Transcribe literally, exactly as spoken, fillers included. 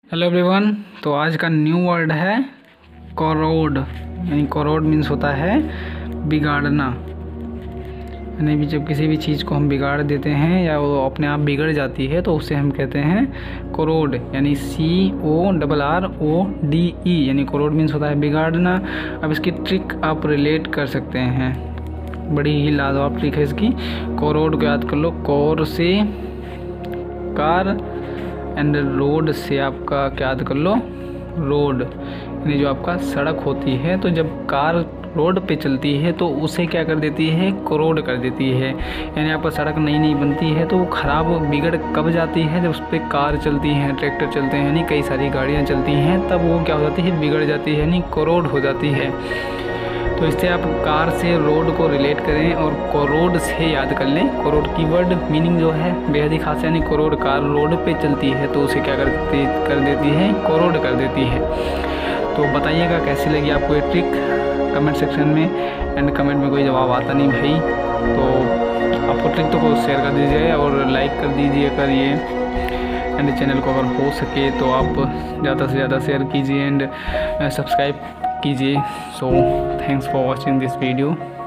Hello everyone. तो आज का न्यू वर्ड है कोरोड। यानी कोरोड मीन्स होता है बिगाड़ना। यानी भी जब किसी भी चीज़ को हम बिगाड़ देते हैं या वो अपने आप बिगड़ जाती है तो उसे हम कहते हैं कोरोड। यानी C O double R O D E. यानी कोरोड मीन्स होता है बिगाड़ना। अब इसकी ट्रिक आप रिलेट कर सकते हैं, बड़ी ही लाजवाब ट्रिक है इसकी। कोरोड को याद कर लो। कोर से कार एंड रोड से आपका क्या याद कर लो, रोड। यानी जो आपका सड़क होती है, तो जब कार रोड पे चलती है तो उसे क्या कर देती है, कोरोड कर देती है। यानी आपका सड़क नई नई बनती है तो वो ख़राब बिगड़ कब जाती है, जब उस पर कार चलती हैं, ट्रैक्टर चलते हैं, यानी कई सारी गाड़ियाँ चलती हैं, तब वो क्या हो जाती है, बिगड़ जाती है, यानी कोरोड हो जाती है। तो इससे आप कार से रोड को रिलेट करें और कोरोड से याद कर लें। कोरोड की वर्ड मीनिंग जो है बेहद ही खास है। यानी कोरोड, कार रोड पे चलती है तो उसे क्या कर देती कर देती है, कोरोड कर देती है। तो बताइएगा कैसी लगी आपको ये ट्रिक कमेंट सेक्शन में। एंड कमेंट में कोई जवाब आता नहीं भाई, तो आपको ट्रिक तो को शेयर कर दीजिए और लाइक कर दीजिए अगर ये। एंड चैनल को अगर हो सके तो आप ज़्यादा से ज़्यादा शेयर कीजिए एंड सब्सक्राइब कीजिए। So thanks for watching this video.